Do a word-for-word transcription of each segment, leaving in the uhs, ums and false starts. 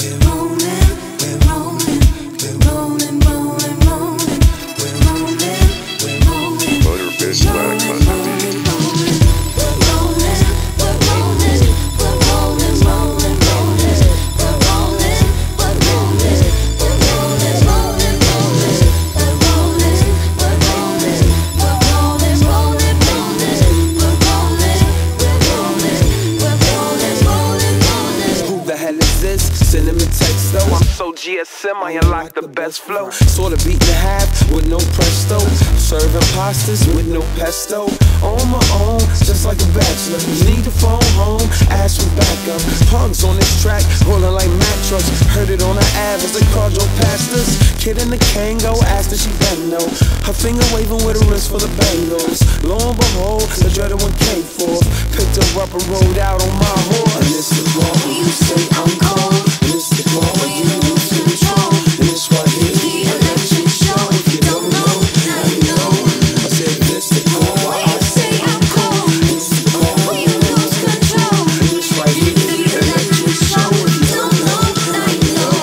G S M, I unlock the best flow. Sort of beat the half with no presto. Serving pastas with no pesto. On my own, just like a bachelor. Need to phone home, ask for backup. Punks on this track, rolling like Mack trucks. Heard it on the Ave as the car drove past us. Kid in the Kango, asked if she bent no. Her finger waving with a wrist full of bangles. Lo and behold, the dreaded one came forth. Picked her up and rode out on my horse. And it's the ball when you say I'm cold. And it's the ball when you lose control. And it's right here, the electric show. If you don't know, now you know. I said this the ball when you say I'm cold. It's the ball when you lose control. And it's right here, the electric show. If you don't know, now you know.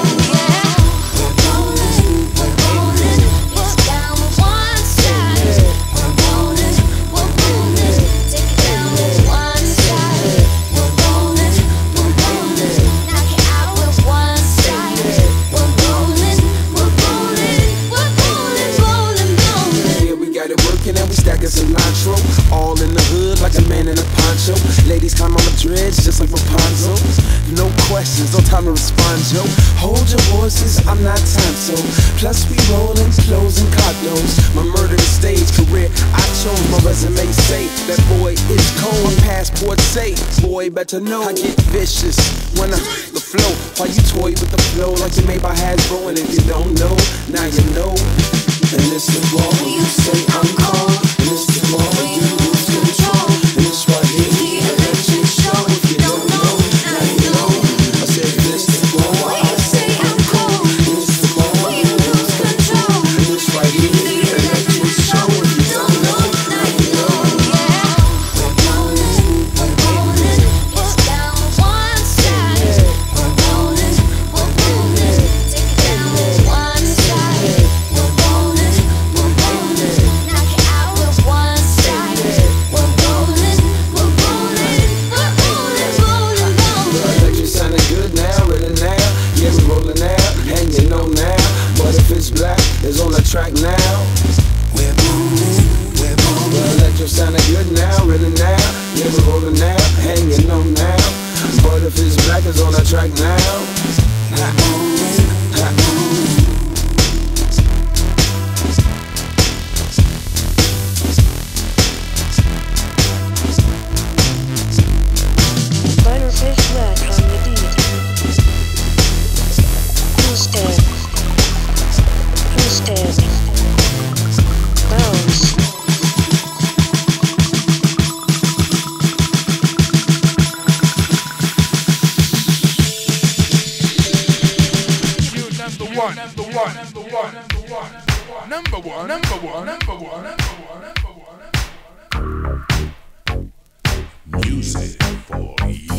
We're rolling, we're rolling. It's down with one side. We're rolling, we're rolling. Take it down with one side. We're rolling, we're rolling. Knock it out with one side. We're rolling, we're rolling. We're rolling, rolling, rolling. Yeah, we got it working and we stacking cilantro. All in the hood like a man in a poncho. Ladies climb on my dreads just like Rapunzel. No questions, no time to respond, yo. Hold your horses, I'm not Tonto. Plus we rollin', closing condos. My murderous stage career, I chose. My resume say that boy is cold. My passport say, boy better know. I get vicious when I the flow. While you toy with the flow like you made by Hasbro. And if you don't know, now you know. And it's the ball when you say I'm cold. And it's the ball when you lose control. And it's right here, the electric show. If you don't know, now you know. I said this the ball when you say I'm cold. And it's the ball when you lose control. And it's right here, the electric show. If you don't know, now you know. We're rolling, we're rolling. It's down with one side. We're rolling, we're rolling. Take it down with one side. We're rolling, we're rolling. Knock it out with one side. We're rolling, we're rolling. We're rolling, rolling, rolling. I think you sounding good now, really now. Yeah, we rollin' now, and you know now. But if it's black, it's on the track now. We're rolling, we're rolling. Well, electro sounding good now, really now. Yeah, we rollin' now, and you know now. But if it's black, it's on the track now. Ha. Ha. Butterfish work on the beat. Instead, instead, bounce. You number one, number one, number one, number one, number one, number one, number one, number one, number one. Music for you.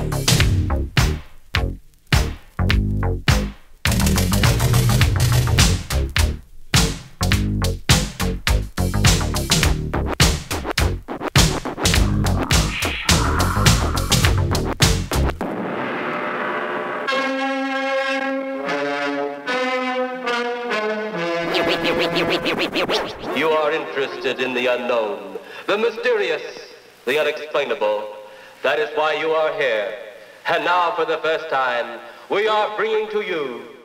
You are interested in the unknown, the mysterious, the unexplainable. That is why you are here. And now, for the first time, we are bringing to you